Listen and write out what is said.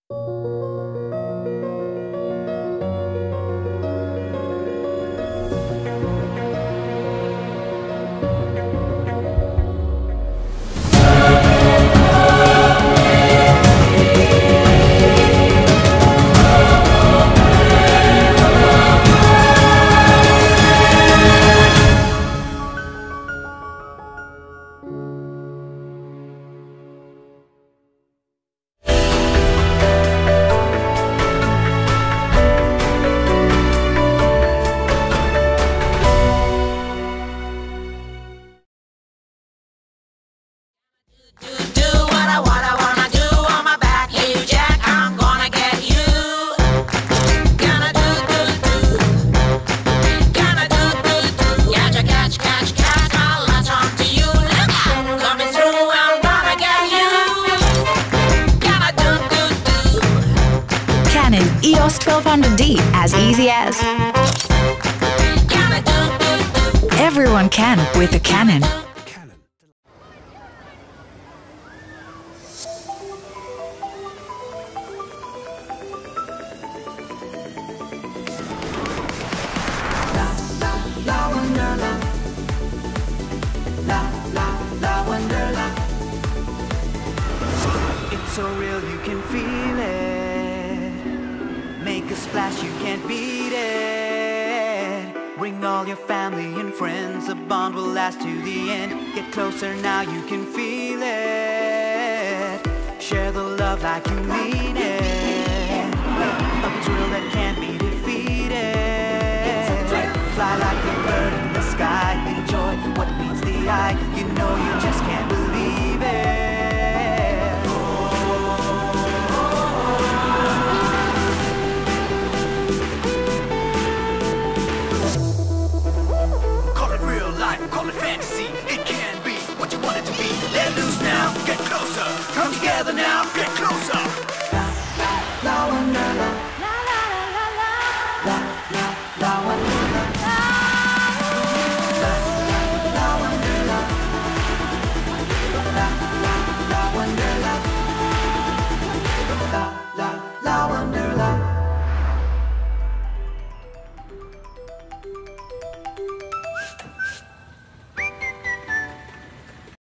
Canon EOS 1200D, as easy as everyone can with a Canon. It's so real, you can feel it. Make a splash, you can't beat it. Bring all your family and friends, the bond will last to the end. Get closer now, you can feel it. Share the love like you mean it.